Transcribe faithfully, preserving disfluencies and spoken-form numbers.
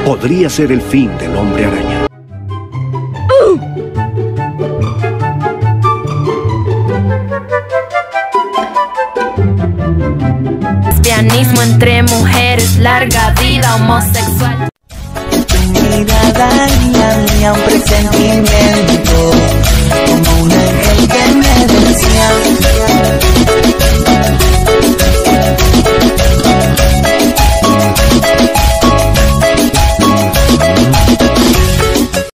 podría ser el fin del Hombre Araña. Lesbianismo entre mujeres, larga vida homosexual. Tu mirada, niña mía, un presentimiento.